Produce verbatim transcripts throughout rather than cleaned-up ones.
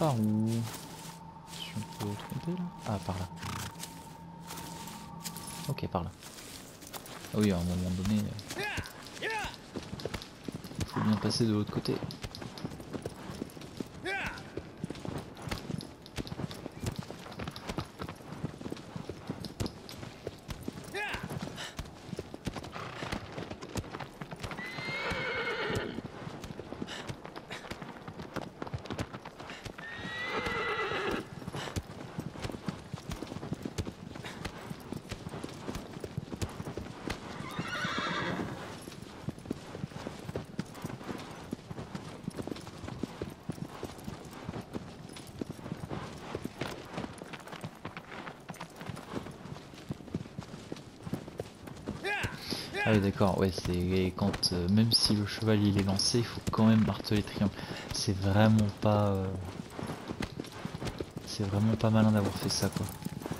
par où? Si on peut tromper là? Ah, par là. Ok, par là. Ah oui, à un moment donné, il faut bien passer de l'autre côté. Ah oui d'accord, ouais c'est quand euh, même si le cheval il est lancé, il faut quand même marteler triangle. C'est vraiment pas euh, c'est vraiment pas malin d'avoir fait ça quoi.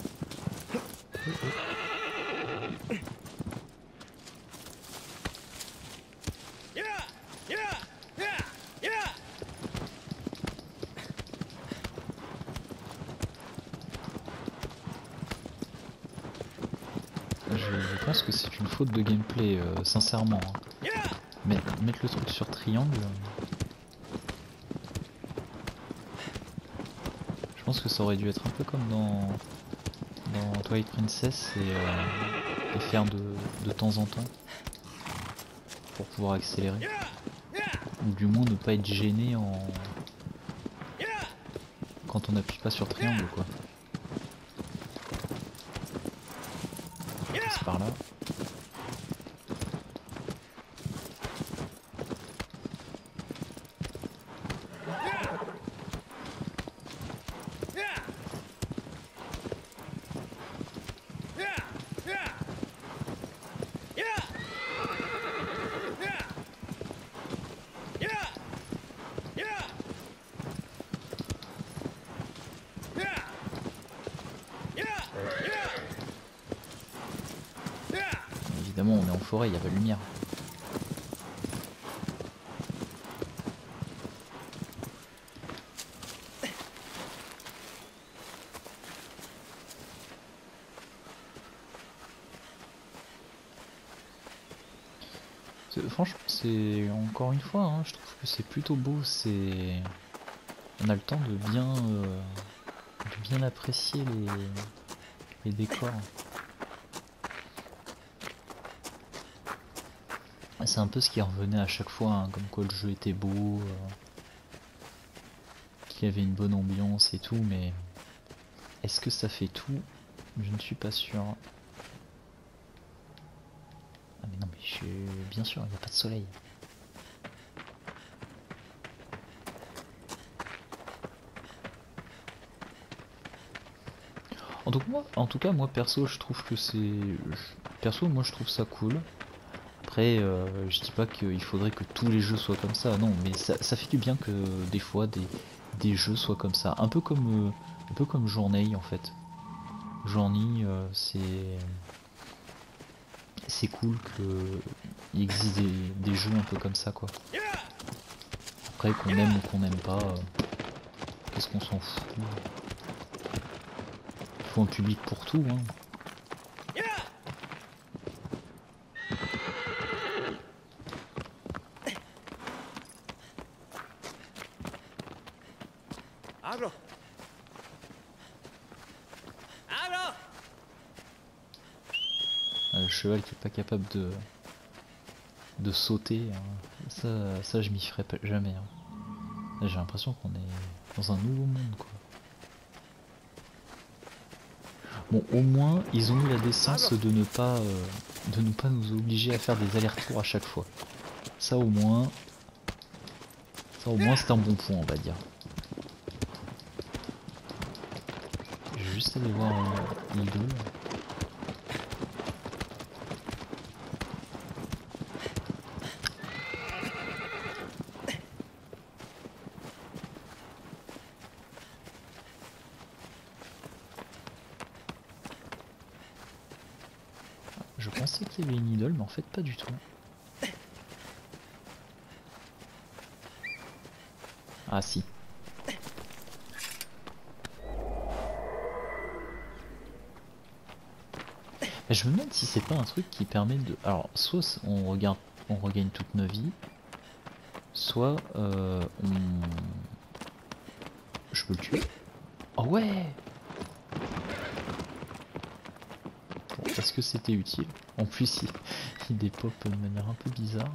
Je, je pense que c'est une faute de gameplay, euh, sincèrement. Hein. Mais mettre le truc sur triangle. Je pense que ça aurait dû être un peu comme dans, dans Twilight Princess et, euh, et faire de, de temps en temps pour pouvoir accélérer. Ou du moins ne pas être gêné en quand on n'appuie pas sur triangle quoi. C'est par là. Évidemment on est en forêt, il n'y a pas de lumière. Franchement c'est encore une fois, hein, je trouve que c'est plutôt beau, c'est. On a le temps de bien, euh, de bien apprécier les, les décors. C'est un peu ce qui revenait à chaque fois, hein, comme quoi le jeu était beau, euh, qu'il y avait une bonne ambiance et tout, mais est-ce que ça fait tout? Je ne suis pas sûr. Ah mais non mais je suis bien sûr, il n'y a pas de soleil. En tout cas, moi, en tout cas, moi perso, je trouve que c'est, perso, moi je trouve ça cool. Après, euh, je dis pas qu'il faudrait que tous les jeux soient comme ça, non, mais ça, ça fait du bien que des fois des, des jeux soient comme ça, un peu comme, euh, un peu comme Journey en fait. Journey, euh, c'est, c'est cool qu'il existe des, des jeux un peu comme ça quoi. Après, qu'on aime ou qu'on n'aime pas, euh, qu'est-ce qu'on s'en fout? Il faut un public pour tout, hein. Le cheval qui est pas capable de de sauter, hein. ça, ça je m'y ferai pas, jamais. Hein. J'ai l'impression qu'on est dans un nouveau monde quoi. Bon au moins ils ont eu la décence de ne pas euh, de ne pas nous obliger à faire des allers-retours à chaque fois. Ça au moins ça au moins c'est un bon point on va dire. Je vais juste aller voir euh, l'îlot. Je pensais qu'il y avait une idole, mais en fait pas du tout. Ah si. Et je me demande si c'est pas un truc qui permet de... Alors, soit on regarde, on regagne toute nos vies, soit euh, on... Je peux le tuer. Oh ouais. Bon, est-ce que c'était utile? En plus, il, il dépop de manière un peu bizarre.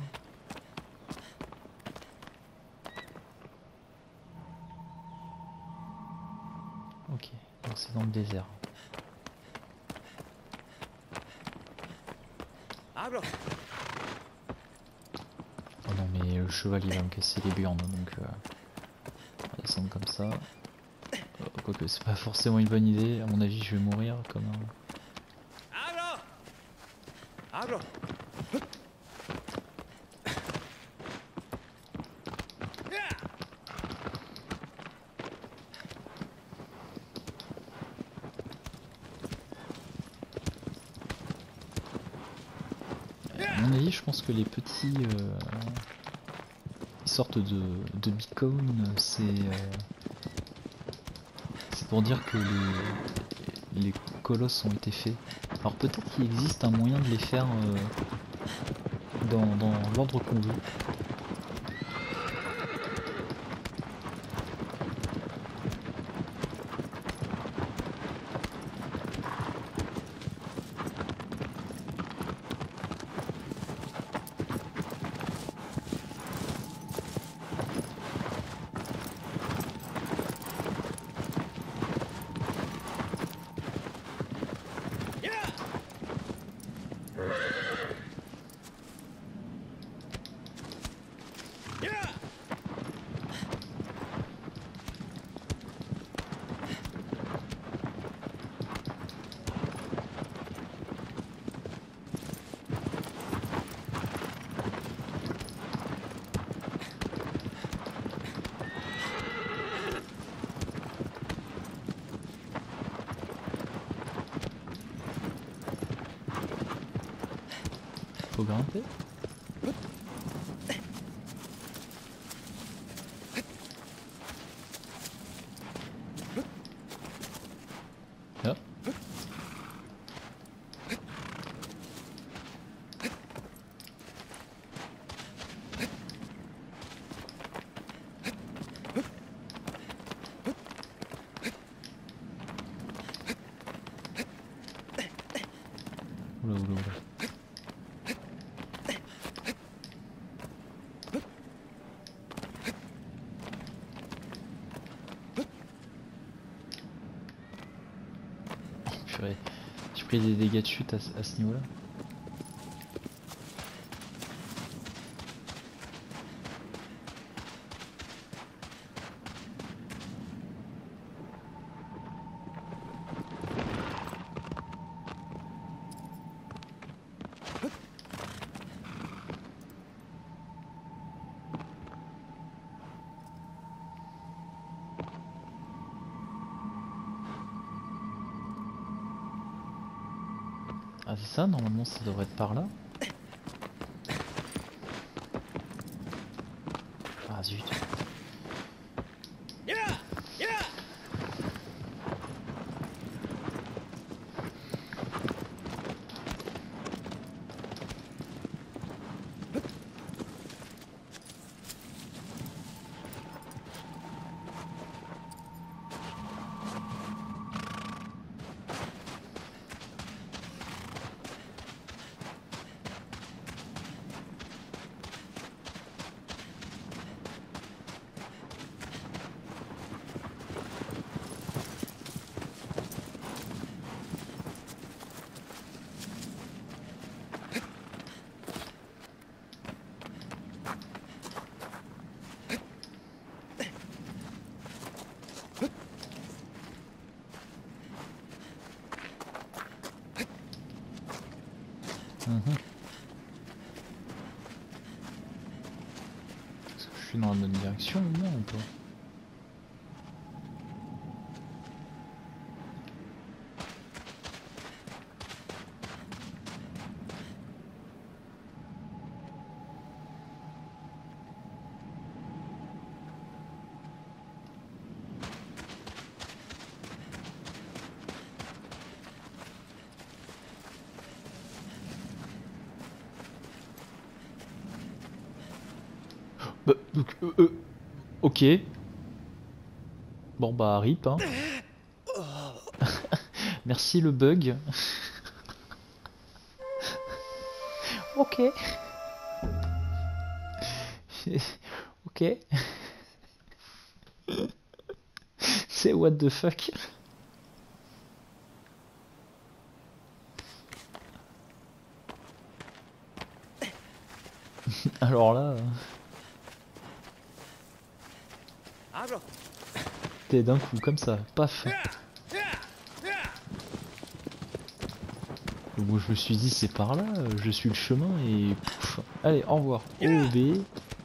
Ok, donc c'est dans le désert. Oh non mais le cheval il va me casser les burnes, donc euh, on va descendre comme ça. Euh, quoique c'est pas forcément une bonne idée, à mon avis je vais mourir comme un... À mon avis je pense que les petits... Euh, sortes de, de beacons, c'est... Euh, c'est pour dire que les, les colosses ont été faits. Alors peut-être qu'il existe un moyen de les faire euh, dans, dans l'ordre qu'on veut. Faut grimper. Ah. Oula oula oula. J'ai pris des dégâts de chute à, à ce niveau-là. Ah c'est ça, normalement ça devrait être par là. Ah zut. Mmh. Est-ce que je suis dans la bonne direction ou non ou pas? Bah, donc, euh, euh, ok. Bon bah rip hein. Merci le bug. Ok. Ok. C'est what the fuck. Alors là... T'es d'un coup comme ça, paf. Moi je me suis dit c'est par là, je suis le chemin et pouf. Allez, au revoir. O B.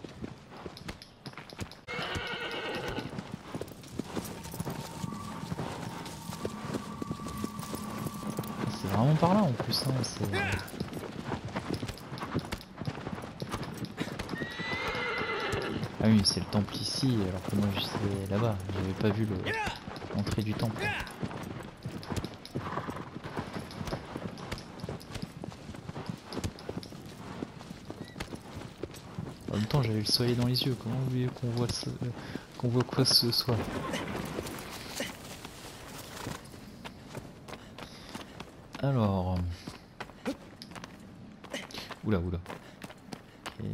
C'est vraiment par là en plus, hein, c'est... Ah oui, c'est le temple ici, alors que moi j'étais là-bas, j'avais pas vu l'entrée du temple. En même temps, j'avais le soleil dans les yeux, comment vous voulez qu'on voit, ce... qu'on voit quoi ce soit? Alors... Oula, oula. Ok.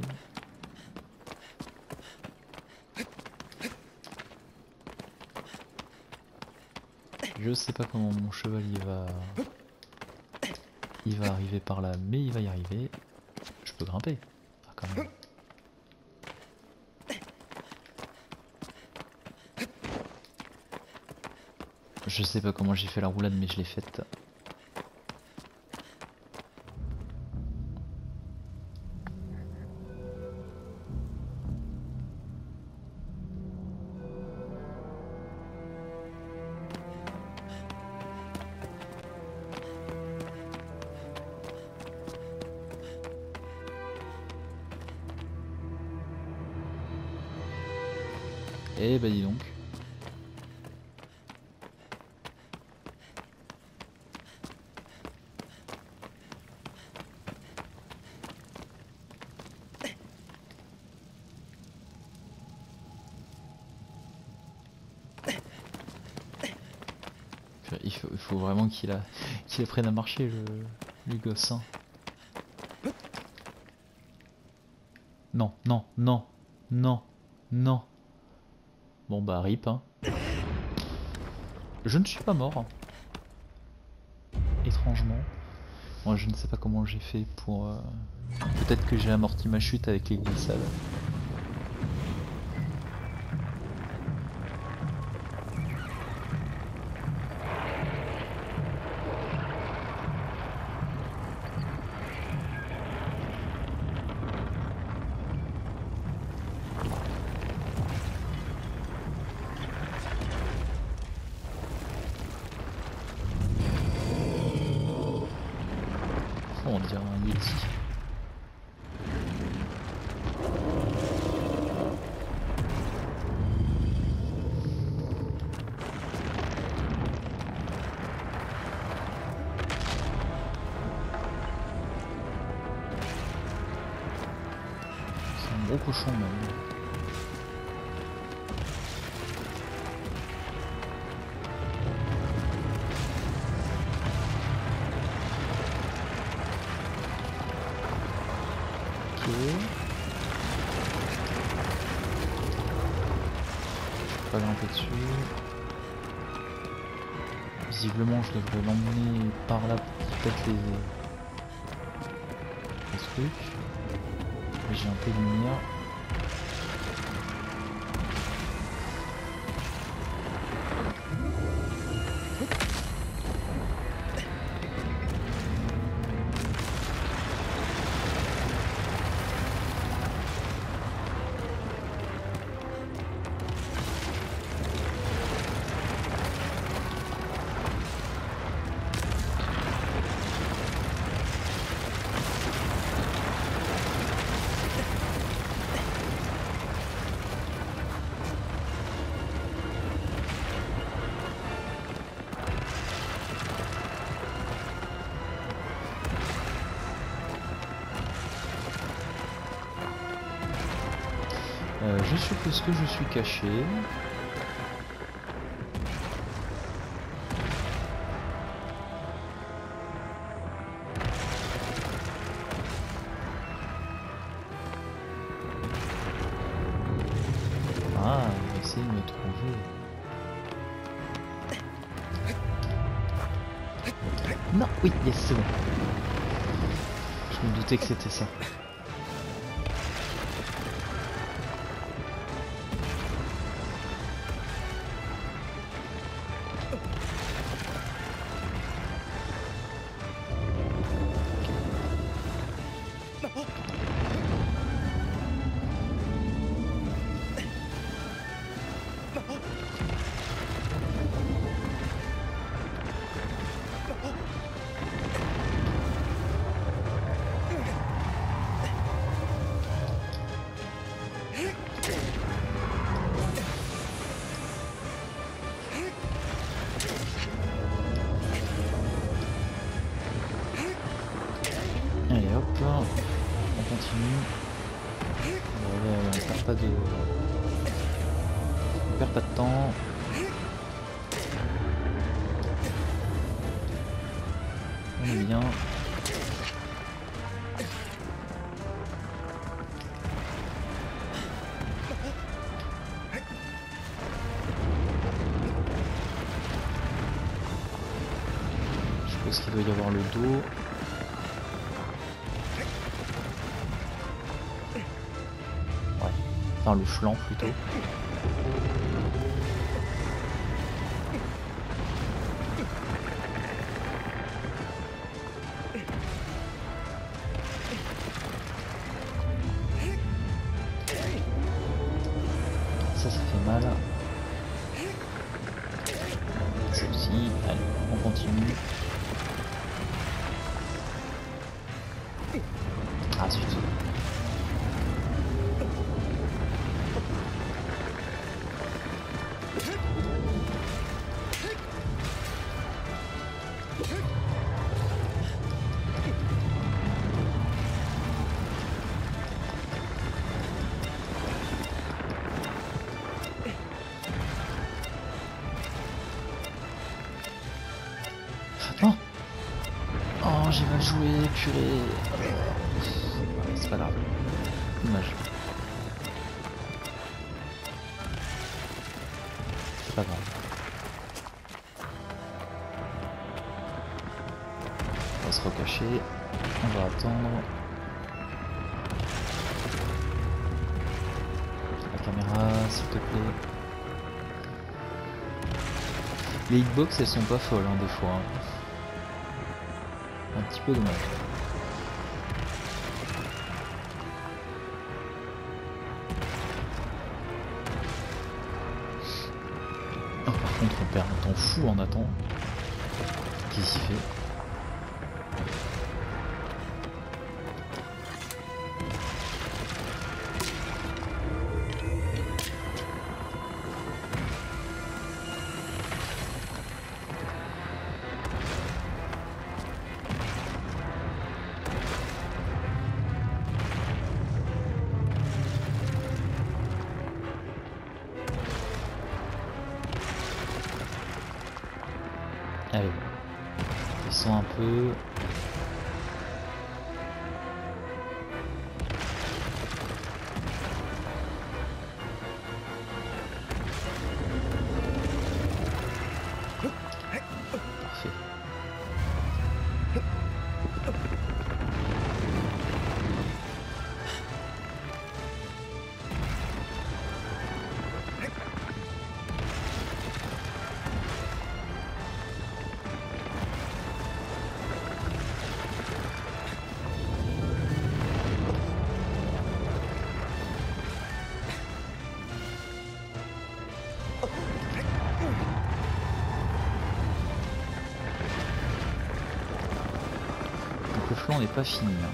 Je sais pas comment mon cheval il va... Il va arriver par là, mais il va y arriver. Je peux grimper. Ah, quand même. Je sais pas comment j'ai fait la roulade, mais je l'ai faite. Eh bah dis donc. Il faut, il faut vraiment qu'il a, qu'il apprenne à marcher le, le gosse. Hein. Non, non, non, non, non. Bon bah rip hein. Je ne suis pas mort. Étrangement. Moi je ne sais pas comment j'ai fait pour... Euh... Peut-être que j'ai amorti ma chute avec les glissades. On dirait un Yeti. C'est un gros cochon même. Pas grimper dessus. Visiblement je devrais l'emmener par là pour qu'il pète les... les trucs. J'ai un peu de lumière. Euh, je suppose que je suis caché. Ah, il va essayer de me trouver. Non, oui, yes, c'est bon. Je me doutais que c'était ça. Allez hop, on continue. Voilà, on perd pas de. On perd pas de temps. On est bien. Je suppose qu'il doit y avoir le dos. Enfin le flanc plutôt. Ça, ça fait mal. Ça aussi. Allez, on continue. Ah, zut. Non. Oh, j'ai mal joué, purée. C'est pas grave. Dommage. C'est pas grave. On va se recacher. On va attendre. La caméra, s'il te plaît. Les hitbox, elles sont pas folles, hein, des fois. Hein. Un petit peu dommage. Oh, par contre, on perd un temps fou en attendant. Qu'est-ce qu'il fait? Allez, descends un peu. Parfait. Le flanc n'est pas fini. Hein.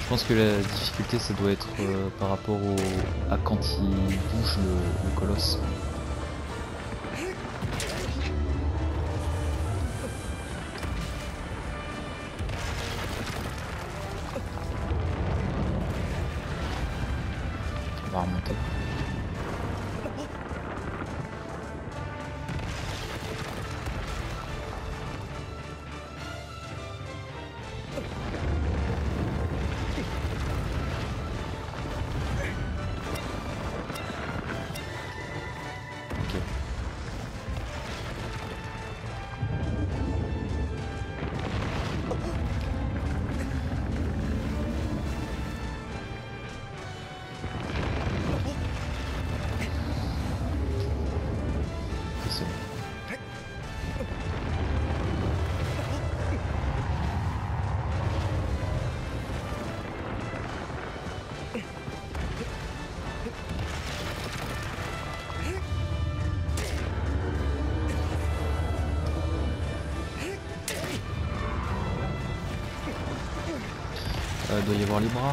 Je pense que la difficulté ça doit être euh, par rapport au à quand il bouge le, le colosse. On va remonter. Euh, doit y avoir les bras.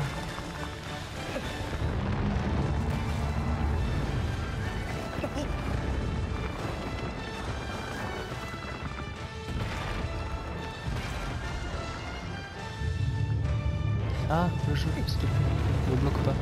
Ah, le jeu, s'il te plaît, ne bloque pas.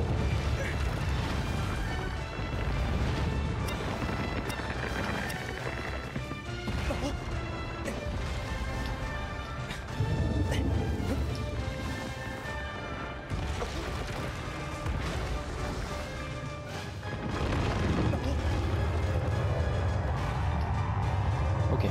Ok.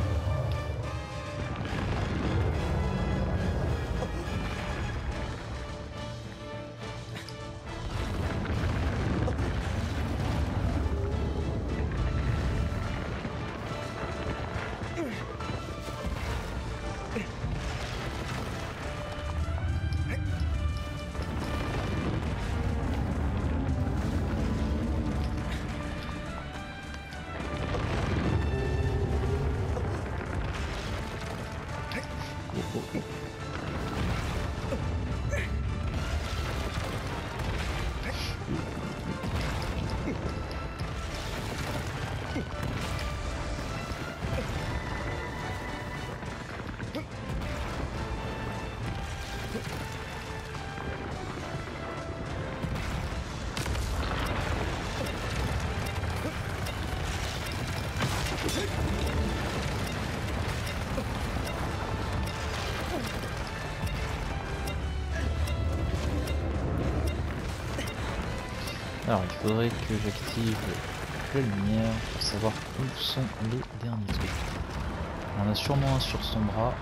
Alors il faudrait que j'active la lumière pour savoir où sont les derniers trucs. On en a sûrement un sur son bras.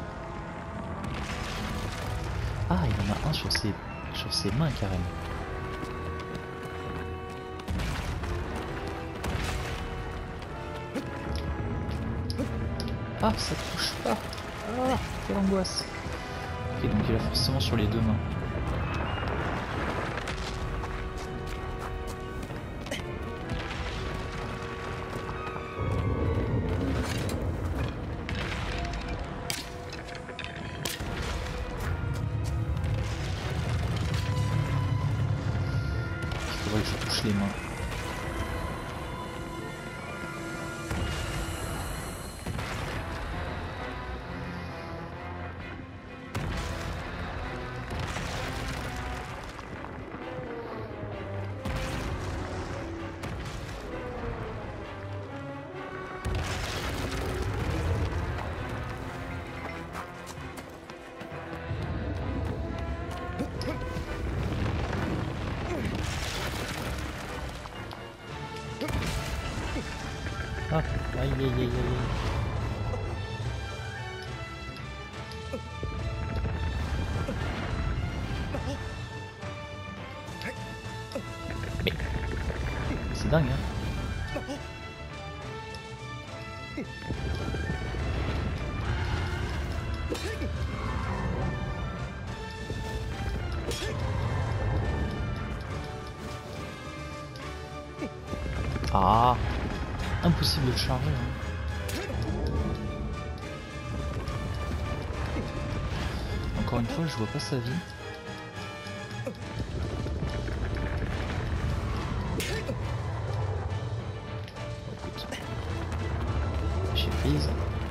Ah, il y en a un sur ses, sur ses mains carrément. Ah, ça touche pas. Ah, quelle angoisse. Ok, donc il a forcément sur les deux mains. Il faudrait que je touche les mains. Ah, aïe aïe aïe aïe. Mais c'est dingue hein. Ah, impossible de le charger. Hein. Encore une fois, je vois pas sa vie. maîtrise.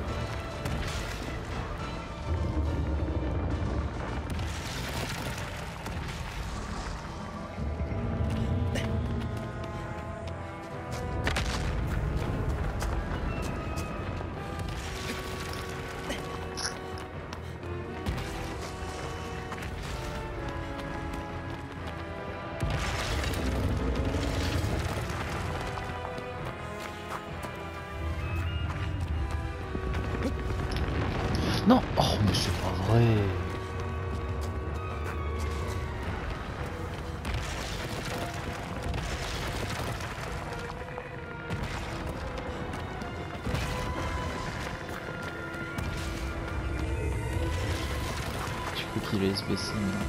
Non, oh mais c'est pas vrai. Tu peux qu'il laisse baisser maintenant.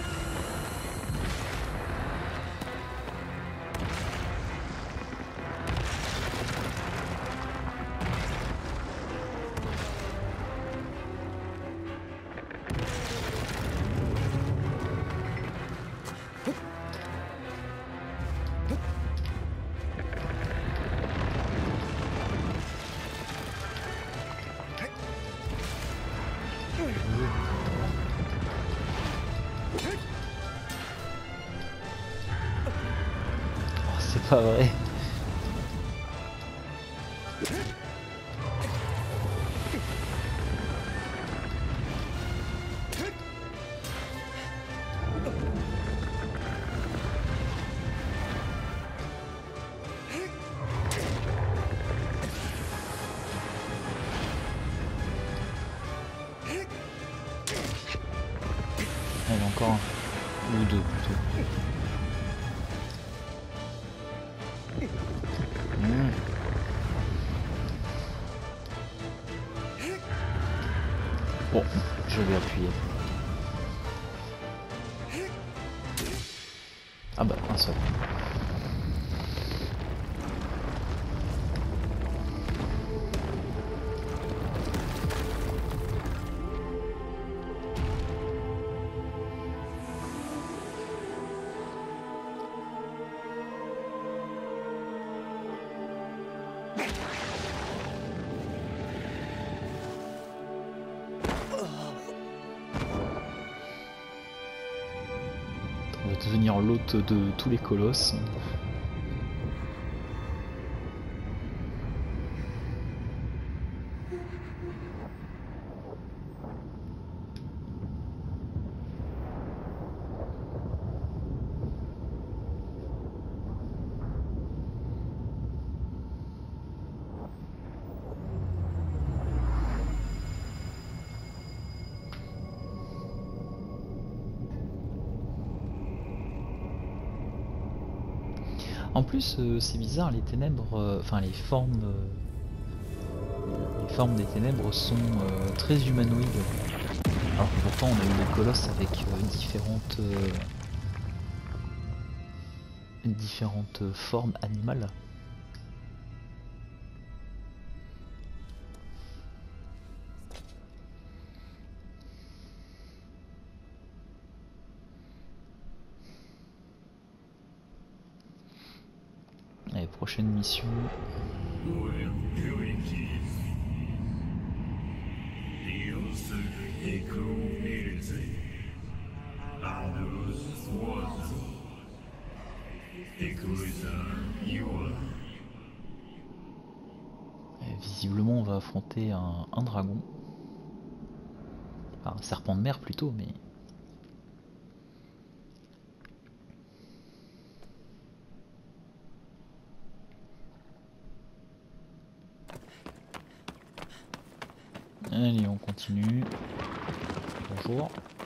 C'est pas vrai. Allez, encore un. Ou deux plutôt. Mmh. Bon, je vais appuyer. Ah bah, un seul. On va devenir l'hôte de tous les colosses. En plus, euh, c'est bizarre, les ténèbres, euh, enfin les formes, euh, les formes des ténèbres sont euh, très humanoïdes. Alors que pourtant, on a eu des colosses avec euh, différentes, euh, différentes formes animales. Allez, prochaine mission. Et visiblement, on va affronter un, un dragon. Enfin, un serpent de mer plutôt, mais... Allez, on continue. Bonjour.